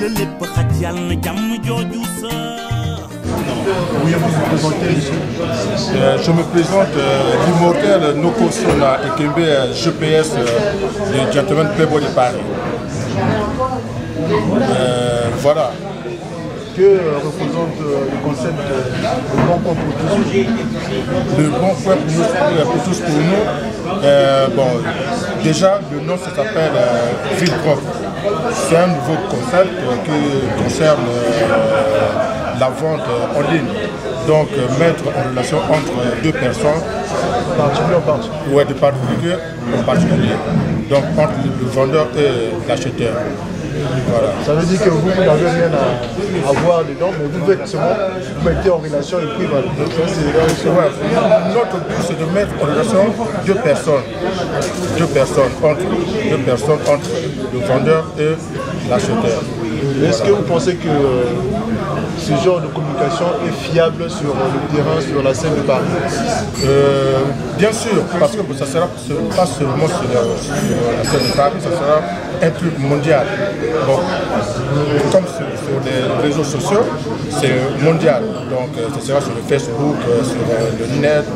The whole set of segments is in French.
Oui, vous vous présentez ici. Je me présente l'immortel Nokosona Ekembe GPS du Gentleman Playboy de Paris. Voilà. Que représente le concept de bon point pour tous? Le bon point pour tous pour nous. Bon, déjà, le nom ça s'appelle Ville Propre. C'est un nouveau concept qui concerne la vente en ligne. Donc, mettre en relation entre deux personnes. Particulier en particulier. Oui, de particulier en particulier. Donc, entre le vendeur et l'acheteur. Voilà. Ça veut dire que vous n'avez rien à voir dedans, mais vous mettez en relation et puis voilà. Notre but c'est de mettre en relation deux personnes entre le vendeur et l'acheteur. Est-ce que vous pensez que ce genre de communication est fiable sur le terrain, sur la scène de Paris? Bien sûr, parce que ça ne sera pas seulement sur la scène de Paris, ça sera un truc mondial. Bon, comme sur les réseaux sociaux, c'est mondial. Donc, ça sera sur le Facebook, sur le net,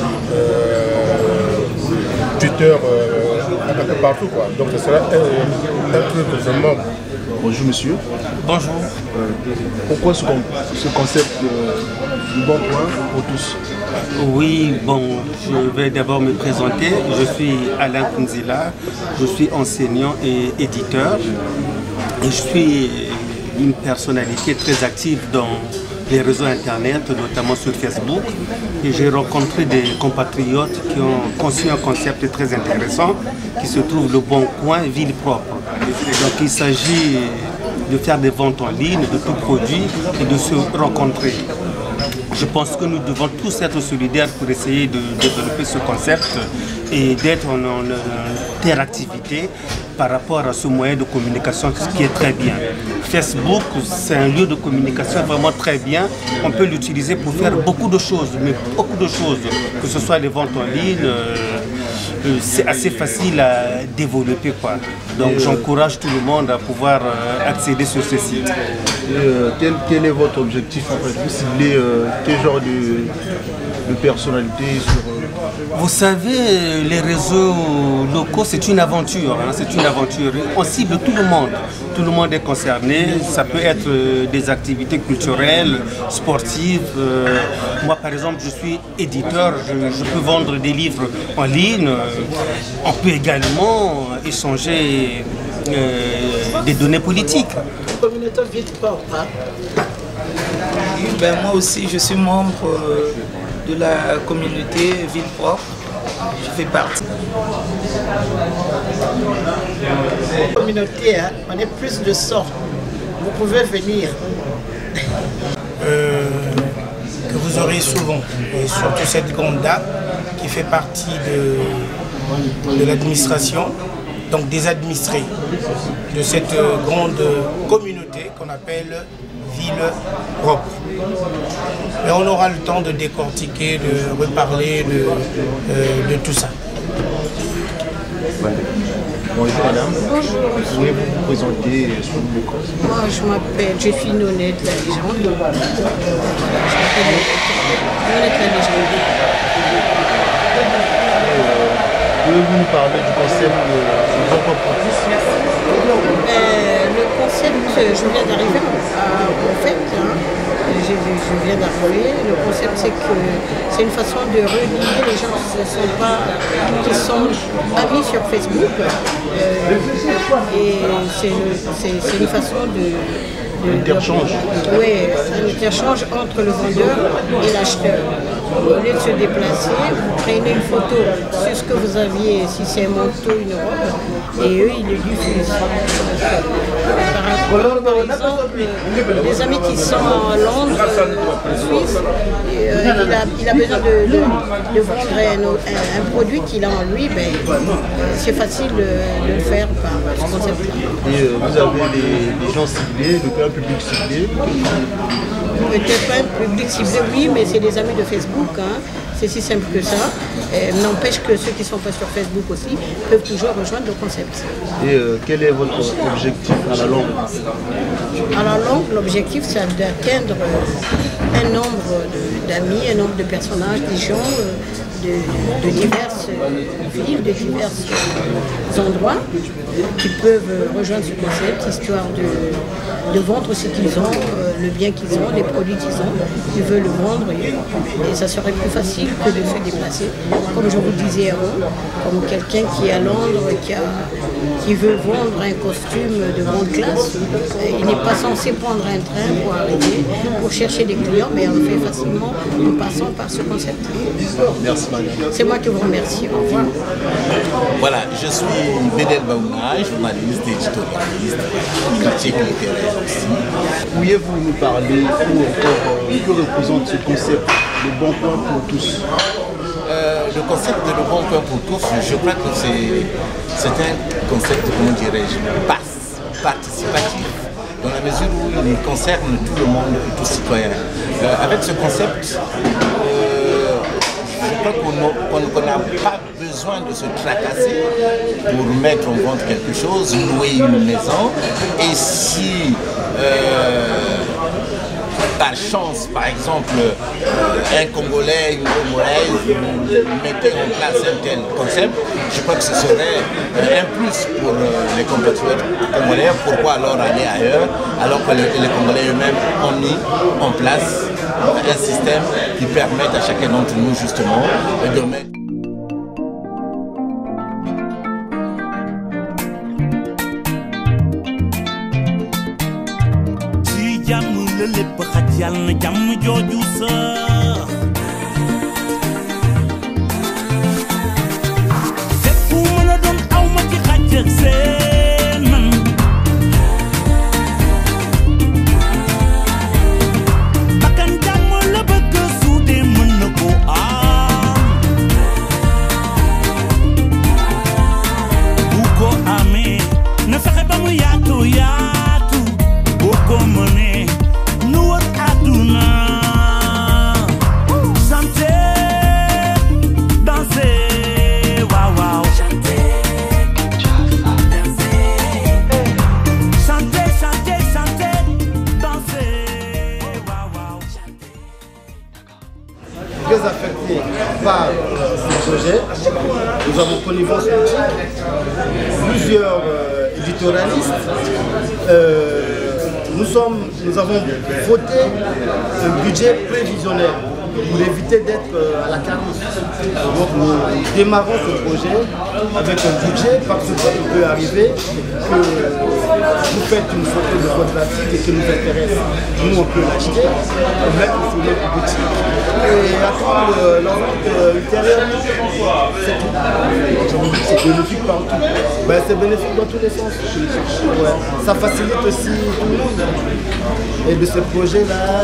Twitter, un peu partout, quoi. Donc, ça sera un truc vraiment. Bonjour monsieur. Bonjour. Pourquoi ce concept du bon point pour tous? Oui, bon, je vais d'abord me présenter. Je suis Alain Kunzila, je suis enseignant et éditeur. Et je suis une personnalité très active dans les réseaux internet, notamment sur Facebook. Et j'ai rencontré des compatriotes qui ont conçu un concept très intéressant qui se trouve le Bon Coin Ville Propre. Donc il s'agit de faire des ventes en ligne de tout produit et de se rencontrer. Je pense que nous devons tous être solidaires pour essayer de développer ce concept et d'être en interactivité par rapport à ce moyen de communication, ce qui est très bien. Facebook, c'est un lieu de communication vraiment très bien. On peut l'utiliser pour faire beaucoup de choses, mais beaucoup de choses, que ce soit les ventes en ligne, c'est assez facile à développer, quoi. Donc j'encourage tout le monde à pouvoir accéder sur ce site. Quel est votre objectif en fait? Vous ciblez quel genre de personnalité sur... Vous savez, les réseaux locaux, c'est une aventure. Hein, c'est une aventure. On cible tout le monde. Tout le monde est concerné. Ça peut être des activités culturelles, sportives. Moi, par exemple, je suis éditeur. Je peux vendre des livres en ligne. On peut également échanger des données politiques. Communauté Ville Propre. Ben, moi aussi, je suis membre de la communauté Ville Propre. Je fais partie. La communauté, hein, on est plus de 100. Vous pouvez venir. Que vous aurez souvent, et surtout cette grande dame qui fait partie de l'administration, donc des administrés de cette grande communauté qu'on appelle Ville Propre. Et on aura le temps de décortiquer, de reparler de tout ça. Bonjour madame. Bonjour. Pouvez-vous vous présenter sur le micro? Moi je suis Nonette la Légende. Je m'appelle Nonette la Légende. Pouvez-vous nous parler du concept de bon point pour tous? Le concept, je viens d'arriver en fait. Je viens d'arriver. Le concept, c'est que c'est une façon de relier les gens qui sont amis sur Facebook. Et c'est une façon Interchange. Oui, un interchange entre le vendeur et l'acheteur. Au lieu de se déplacer, vous prenez une photo sur ce que vous aviez, si c'est un manteau, une robe, et eux, ils le diffusent. Par exemple, des amis qui sont en Londres, en Suisse, il a besoin de vendre un produit qu'il a en lui, ben, c'est facile de le faire par ce concept-là. Et vous avez des gens ciblés, un public ciblé? Peut-être pas un public ciblé, oui, mais c'est des amis de Facebook. Hein. C'est si simple que ça. N'empêche que ceux qui ne sont pas sur Facebook aussi peuvent toujours rejoindre le concept. Et quel est votre objectif à la longue? À la longue, l'objectif c'est d'atteindre un nombre d'amis, un nombre de personnages, des gens de diverses villes, de divers endroits qui peuvent rejoindre ce concept, histoire de vendre ce qu'ils ont, le bien qu'ils ont, les produits qu'ils ont, ils veulent le vendre et ça serait plus facile que de se déplacer. Comme je vous disais avant, comme quelqu'un qui est à Londres, qui veut vendre un costume de grande classe, il n'est pas censé prendre un train pour arriver, pour chercher des clients, mais on le fait facilement en passant par ce concept. Merci madame. C'est moi qui vous remercie. Au revoir. Voilà, je suis Bédel Baouna, journaliste, éditorialiste, critique littéraire aussi. Pourriez-vous nous parler ou encore que représente ce concept, le bon point pour tous? Le concept de le bon point pour tous, je crois que c'est un concept, comment dirais-je, participatif, dans la mesure où il concerne tout le monde et tout citoyen. Avec ce concept, je crois qu'on n'a pas besoin de se tracasser pour mettre en vente quelque chose, louer une maison. Et si par chance, par exemple, un Congolais, une Congolaise mettait en place un tel concept, je crois que ce serait un plus pour les compatriotes congolais. Pourquoi alors aller ailleurs alors que les Congolais eux-mêmes ont mis en place un système qui permette à chacun d'entre nous justement de mettre... Très affectés par ce projet. Nous avons connivence plusieurs éditorialistes. Nous avons voté un budget prévisionnel pour éviter d'être à la carence. Donc nous démarrons ce projet avec un budget parce qu'il peut arriver que vous faites une photo de votre article et qui nous intéresse. Nous on peut l'acheter, le mettre sur notre boutique et attendre la vente ultérieurement. C'est tout. Je vous dis que c'est bénéfique partout. Ben, c'est bénéfique dans tous les sens. Ouais. Ça facilite aussi tout le monde. Et de ce projet-là,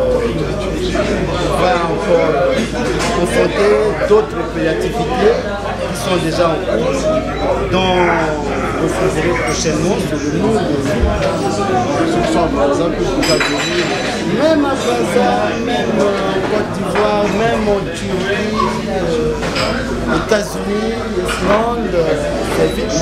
on va encore confronter d'autres créativités qui sont déjà en cours, dont vous verrez prochainement sur le monde. Par exemple, même à Gaza, même en Côte d'Ivoire, même en Turquie, aux États-Unis, l'Islande, c'est vite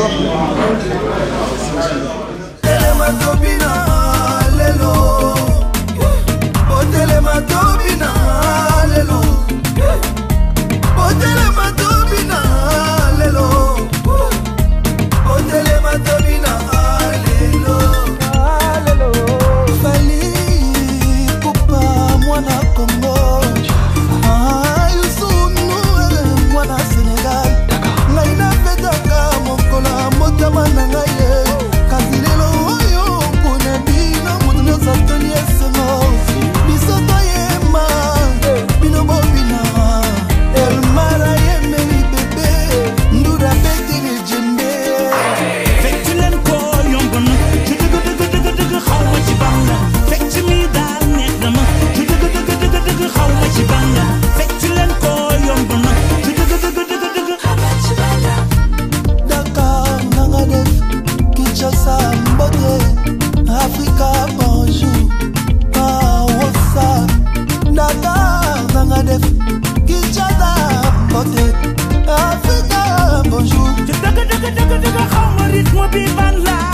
moi vivant là.